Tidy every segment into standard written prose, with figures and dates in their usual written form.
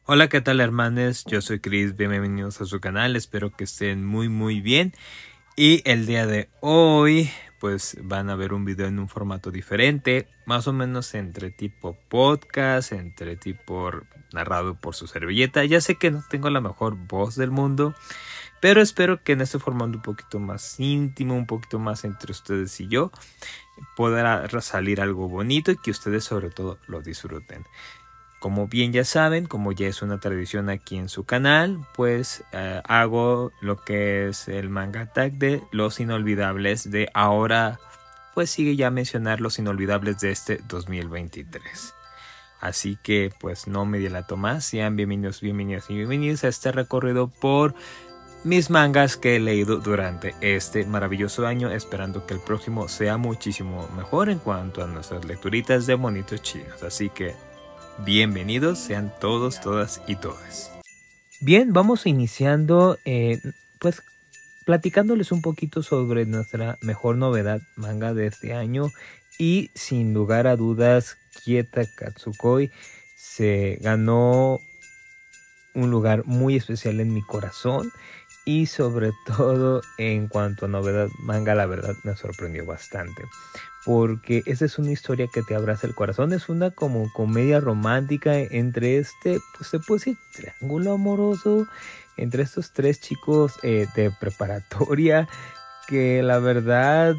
Hola, ¿qué tal, hermanos? Yo soy Chris, bienvenidos a su canal, espero que estén muy bien. Y el día de hoy, pues van a ver un video en un formato diferente, más o menos entre tipo podcast, entre tipo narrado por su servilleta. Ya sé que no tengo la mejor voz del mundo, pero espero que en este formato un poquito más íntimo, un poquito más entre ustedes y yo, podrá salir algo bonito y que ustedes sobre todo lo disfruten. Como bien ya saben, como ya es una tradición aquí en su canal, pues hago lo que es el manga tag de los inolvidables de ahora, pues sigue ya mencionar los inolvidables de este 2023. Así que pues no me dilato más, sean bienvenidos a este recorrido por mis mangas que he leído durante este maravilloso año, esperando que el próximo sea muchísimo mejor en cuanto a nuestras lecturitas de monitos chinos. Así que bienvenidos sean todos, todas y todas. Bien, vamos iniciando pues platicándoles un poquito sobre nuestra mejor novedad manga de este año, y sin lugar a dudas Kieta Katsukoi se ganó un lugar muy especial en mi corazón, y sobre todo en cuanto a novedad manga, la verdad me sorprendió bastante, porque esa es una historia que te abraza el corazón. Es una como comedia romántica entre pues se puede decir triángulo amoroso entre estos tres chicos de preparatoria, que la verdad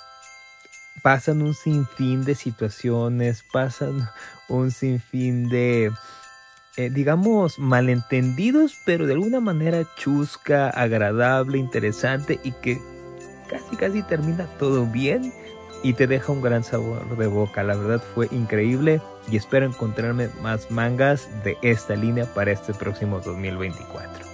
pasan un sinfín de situaciones, pasan un sinfín de digamos malentendidos, pero de alguna manera chusca, agradable, interesante, y que casi termina todo bien y te deja un gran sabor de boca. La verdad fue increíble y espero encontrarme más mangas de esta línea para este próximo 2024.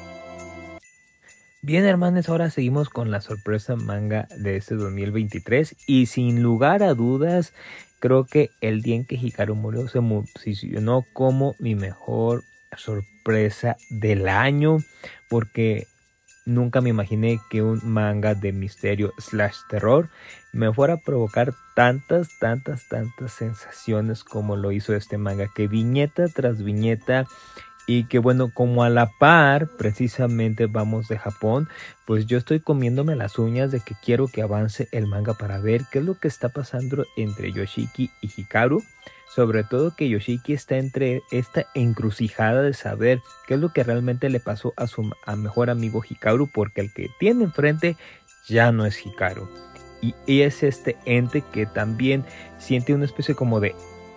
Bien, hermanos, ahora seguimos con la sorpresa manga de este 2023, y sin lugar a dudas creo que el día en que Hikaru murió se posicionó como mi mejor sorpresa del año, porque nunca me imaginé que un manga de misterio / terror me fuera a provocar tantas sensaciones como lo hizo este manga, que viñeta tras viñeta, y que bueno, como a la par precisamente vamos de Japón, pues yo estoy comiéndome las uñas de que quiero que avance el manga para ver qué es lo que está pasando entre Yoshiki y Hikaru. Sobre todo que Yoshiki está entre esta encrucijada de saber qué es lo que realmente le pasó a su mejor amigo Hikaru, porque el que tiene enfrente ya no es Hikaru. Y es este ente que también siente una especie como de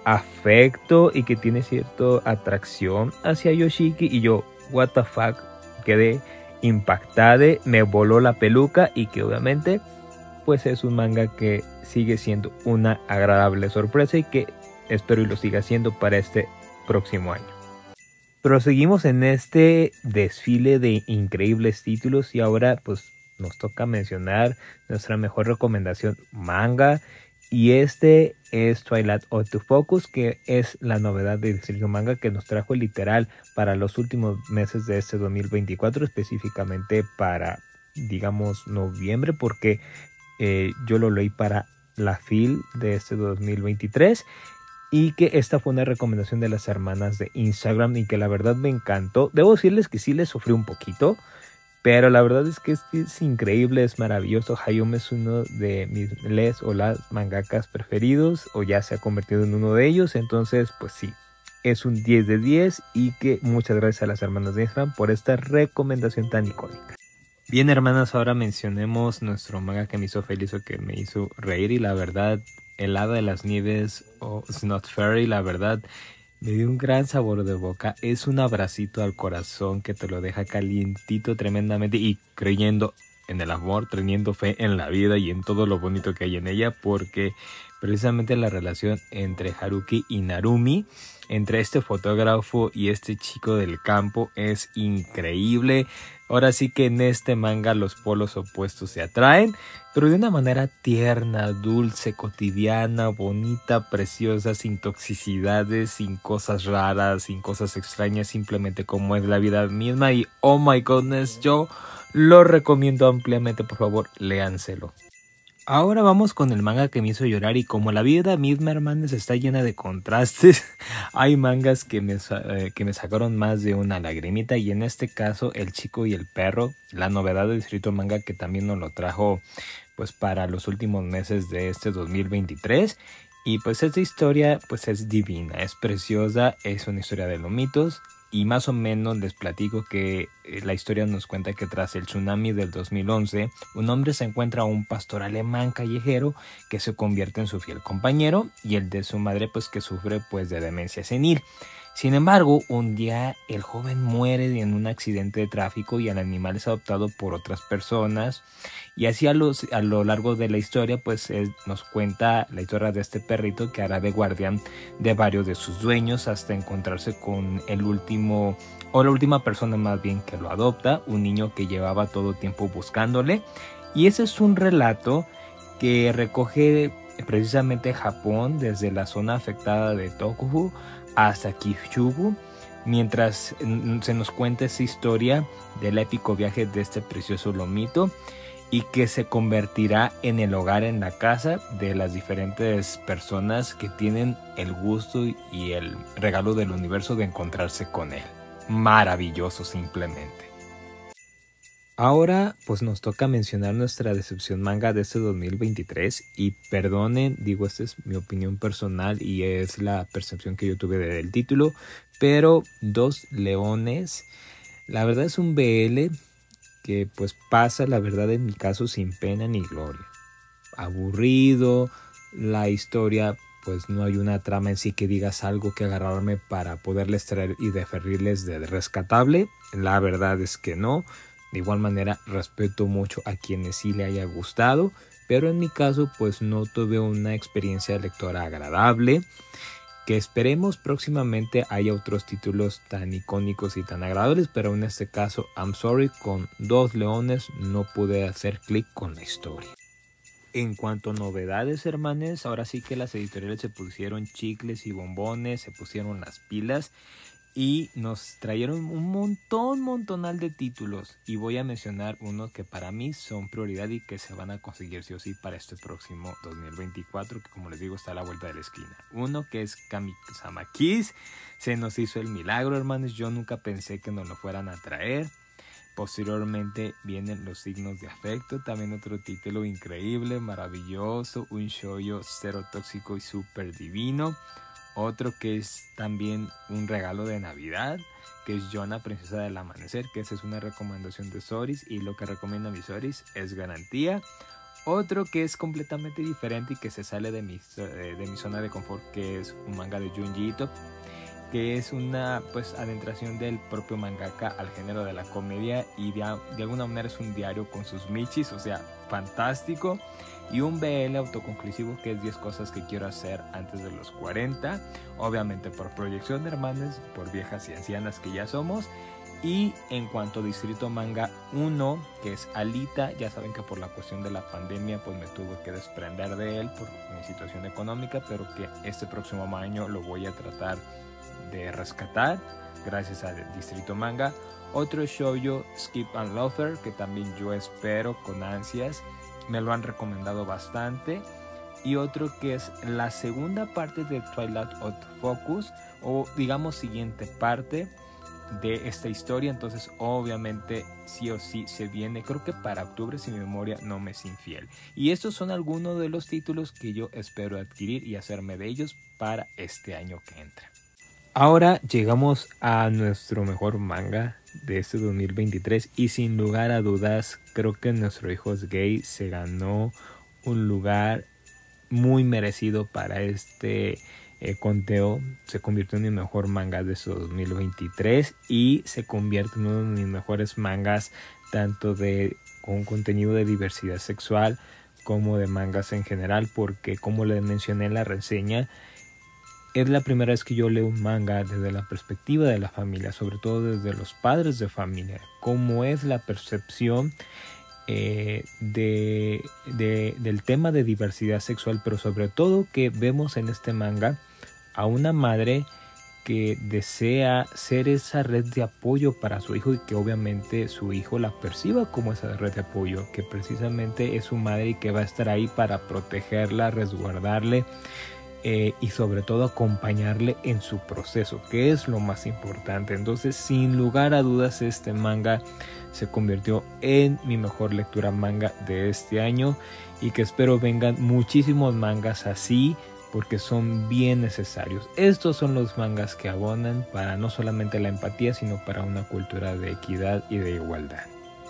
afecto y que tiene cierta atracción hacia Yoshiki, y yo, what the fuck, quedé impactada, me voló la peluca, y que obviamente pues es un manga que sigue siendo una agradable sorpresa y que espero y lo siga siendo para este próximo año. Proseguimos en este desfile de increíbles títulos, y ahora pues nos toca mencionar nuestra mejor recomendación manga, y este es Twilight Autofocus, que es la novedad de Distrito Manga que nos trajo literal para los últimos meses de este 2024, específicamente para, digamos, noviembre, porque yo lo leí para la FIL de este 2023, y que esta fue una recomendación de las hermanas de Instagram y que la verdad me encantó. Debo decirles que sí les sufrí un poquito, pero la verdad es que es increíble, es maravilloso. Hayome es uno de mis las mangakas preferidos, o ya se ha convertido en uno de ellos. Entonces, pues sí, es un 10 de 10, y que muchas gracias a las hermanas de Instagram por esta recomendación tan icónica. Bien, hermanas, ahora mencionemos nuestro manga que me hizo feliz o que me hizo reír, y la verdad, El Hada de las Nieves o Snot Fairy, la verdad me dio un gran sabor de boca. Es un abracito al corazón que te lo deja calientito tremendamente, y creyendo en el amor, teniendo fe en la vida y en todo lo bonito que hay en ella, porque precisamente la relación entre Haruki y Narumi, entre este fotógrafo y este chico del campo, es increíble. Ahora sí que en este manga los polos opuestos se atraen, pero de una manera tierna, dulce, cotidiana, bonita, preciosa, sin toxicidades, sin cosas raras, sin cosas extrañas, simplemente como es la vida misma. Y oh my goodness, yo lo recomiendo ampliamente, por favor, léanselo. Ahora vamos con el manga que me hizo llorar, y como la vida misma, hermanos, está llena de contrastes, hay mangas que me sacaron más de una lagrimita, y en este caso El chico y el perro, la novedad de Distrito Manga, que también nos lo trajo pues para los últimos meses de este 2023. Y pues esta historia pues es divina, es preciosa, es una historia de lomitos. Y más o menos les platico que la historia nos cuenta que tras el tsunami del 2011, un hombre se encuentra a un pastor alemán callejero que se convierte en su fiel compañero, y el de su madre pues que sufre pues de demencia senil. Sin embargo, un día el joven muere en un accidente de tráfico y el animal es adoptado por otras personas. Y así a lo largo de la historia pues nos cuenta la historia de este perrito que hará de guardián de varios de sus dueños hasta encontrarse con el último, o la última persona más bien, que lo adopta, un niño que llevaba todo tiempo buscándole. Y ese es un relato que recoge precisamente Japón, desde la zona afectada de Tohoku hasta Kyushu, mientras se nos cuenta esa historia del épico viaje de este precioso lomito, y que se convertirá en el hogar, en la casa de las diferentes personas que tienen el gusto y el regalo del universo de encontrarse con él. Maravilloso simplemente. Ahora pues nos toca mencionar nuestra decepción manga de este 2023, y perdonen, digo, esta es mi opinión personal y es la percepción que yo tuve del título, pero Dos Leones, la verdad es un BL que pues pasa, la verdad, en mi caso, sin pena ni gloria. Aburrido, la historia pues no hay una trama en sí que digas algo que agarrarme para poderles traer y deferirles de rescatable, la verdad es que no. De igual manera respeto mucho a quienes sí le haya gustado, pero en mi caso pues no tuve una experiencia lectora agradable. Que esperemos próximamente haya otros títulos tan icónicos y tan agradables, pero en este caso I'm sorry, con Dos Leones no pude hacer clic con la historia. En cuanto a novedades, hermanos, ahora sí que las editoriales se pusieron chicles y bombones, se pusieron las pilas y nos trajeron un montonal de títulos, y voy a mencionar unos que para mí son prioridad y que se van a conseguir sí o sí para este próximo 2024, que como les digo está a la vuelta de la esquina. Uno que es Kami-sama Kiss, se nos hizo el milagro, hermanos, yo nunca pensé que nos lo fueran a traer. Posteriormente vienen Los signos de afecto, también otro título increíble, maravilloso, un shoujo cero tóxico y súper divino. Otro que es también un regalo de Navidad, que es Yona, Princesa del Amanecer, que esa es una recomendación de Soris, y lo que recomienda mi Soris es garantía. Otro que es completamente diferente y que se sale de mi zona de confort, que es un manga de Junji Ito, que es una pues adentración del propio mangaka al género de la comedia, y de alguna manera es un diario con sus michis, o sea, fantástico. Y un BL autoconclusivo que es 10 cosas que quiero hacer antes de los 40, obviamente por proyección, hermanos, por viejas y ancianas que ya somos. Y en cuanto a Distrito Manga 1, que es Alita, ya saben que por la cuestión de la pandemia pues me tuve que desprender de él por mi situación económica, pero que este próximo año lo voy a tratar de rescatar gracias a Distrito Manga. Otro shoujo, Skip and Loafer, que también yo espero con ansias, me lo han recomendado bastante. Y otro que es la segunda parte de Twilight Autofocus, o digamos siguiente parte de esta historia. Entonces obviamente sí o sí se viene, creo que para octubre, si mi memoria no me es infiel. Y estos son algunos de los títulos que yo espero adquirir y hacerme de ellos para este año que entra. Ahora llegamos a nuestro mejor manga de este 2023, y sin lugar a dudas creo que Nuestro Hijo es Gay se ganó un lugar muy merecido para este conteo. Se convirtió en mi mejor manga de este 2023 y se convierte en uno de mis mejores mangas, tanto con contenido de diversidad sexual como de mangas en general, porque como les mencioné en la reseña, es la primera vez que yo leo un manga desde la perspectiva de la familia, sobre todo desde los padres de familia, cómo es la percepción del tema de diversidad sexual, pero sobre todo que vemos en este manga a una madre que desea ser esa red de apoyo para su hijo y que obviamente su hijo la perciba como esa red de apoyo, que precisamente es su madre y que va a estar ahí para protegerla, resguardarle y sobre todo acompañarle en su proceso, que es lo más importante. Entonces, sin lugar a dudas, este manga se convirtió en mi mejor lectura manga de este año y que espero vengan muchísimos mangas así, porque son bien necesarios. Estos son los mangas que abonan para no solamente la empatía, sino para una cultura de equidad y de igualdad.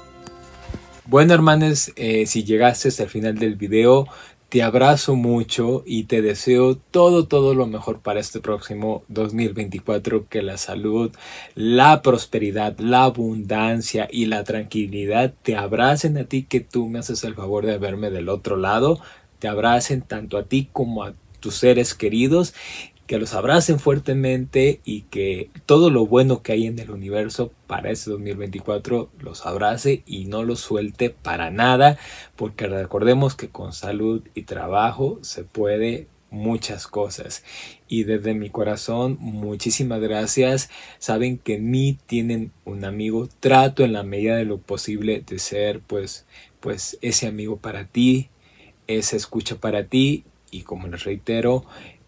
Bueno, hermanos, si llegaste hasta el final del video, te abrazo mucho y te deseo todo lo mejor para este próximo 2024. Que la salud, la prosperidad, la abundancia y la tranquilidad te abracen a ti, que tú me haces el favor de verme del otro lado. Te abracen tanto a ti como a tus seres queridos, que los abracen fuertemente y que todo lo bueno que hay en el universo para este 2024 los abrace y no los suelte para nada, porque recordemos que con salud y trabajo se puede muchas cosas. Y desde mi corazón, muchísimas gracias. Saben que en mí tienen un amigo. Trato en la medida de lo posible de ser pues ese amigo para ti, esa escucha para ti. Y como les reitero,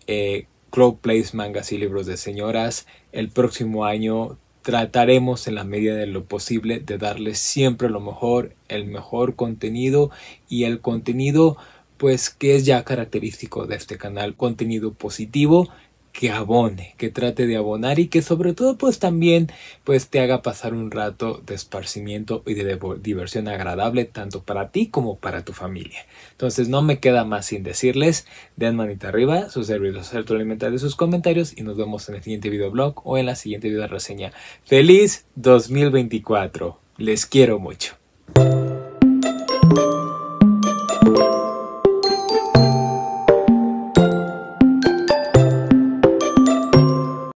Crow Plays Mangas y Libros de Señoras, el próximo año trataremos en la medida de lo posible de darles siempre lo mejor, el mejor contenido, y el contenido pues que es ya característico de este canal, contenido positivo, que abone, que trate de abonar y que sobre todo pues también pues te haga pasar un rato de esparcimiento y de diversión agradable tanto para ti como para tu familia. Entonces no me queda más sin decirles, den manita arriba, su servidor se retroalimenta de sus comentarios y nos vemos en el siguiente videoblog o en la siguiente video reseña. ¡Feliz 2024! Les quiero mucho.